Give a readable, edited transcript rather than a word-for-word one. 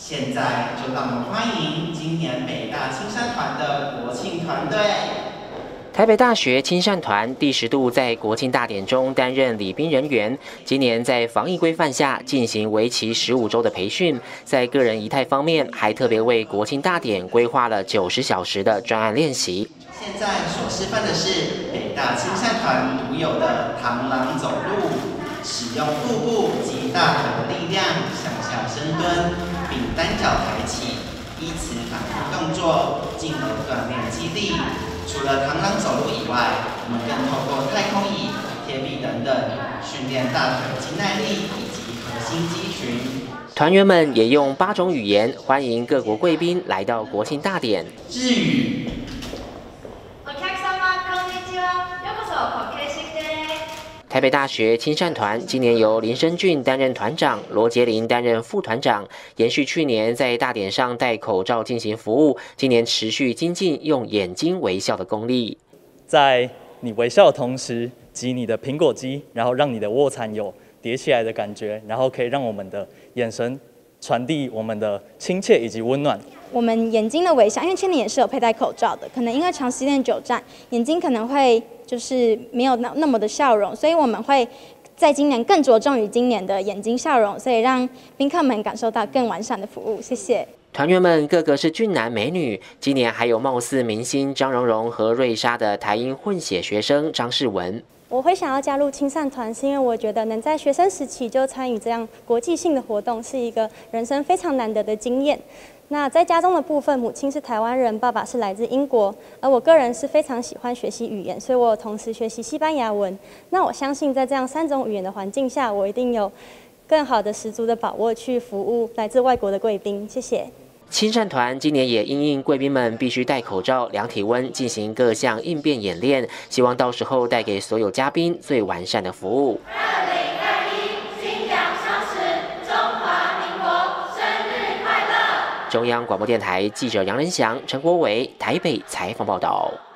现在就让我们欢迎今年北大青山团的国庆团队。 台北大学青善团第10度在国庆大典中担任礼宾人员。今年在防疫规范下进行为期15周的培训，在个人仪态方面，还特别为国庆大典规划了90小时的专案练习。 现在所示范的是北大青善团独有的螳螂走路，使用腹部及大腿的力量向下深蹲，并单脚抬起，依此反复动作，进而锻炼肌力。除了螳螂走路以外，我们更透过太空椅、贴壁等等，训练大腿肌耐力以及核心肌群。 团员们也用8种语言欢迎各国贵宾来到国庆大典。 日语。 台北大学青善团今年由林生俊担任团长，罗杰林担任副团长，延续去年在大典上戴口罩进行服务，今年持续精进用眼睛微笑的功力。 在你微笑的同时，挤你的苹果肌，然后让你的卧蚕有叠起来的感觉，然后可以让我们的眼神传递我们的亲切以及温暖。 我们眼睛的微笑，因为去年也是有佩戴口罩的，可能因为长时间久站，眼睛可能会就是没有那么的笑容，所以我们会在今年更着重于今年的眼睛笑容，所以让宾客们感受到更完善的服务。谢谢。 团员们个个是俊男美女，今年还有貌似明星张荣荣和瑞莎的台英混血学生张世文。 我会想要加入青善团，是因为我觉得能在学生时期就参与这样国际性的活动，是一个人生非常难得的经验。那在家中的部分，母亲是台湾人，爸爸是来自英国，而我个人是非常喜欢学习语言，所以我同时学习西班牙文。那我相信在这样3种语言的环境下，我一定有更好的十足的把握去服务来自外国的贵宾。谢谢。 青善团今年也因应贵宾们必须戴口罩、量体温，进行各项应变演练，希望到时候带给所有嘉宾最完善的服务。 2021心想相识，中华民国生日快乐！ 中央广播电台记者杨仁祥、陈国伟台北采访报道。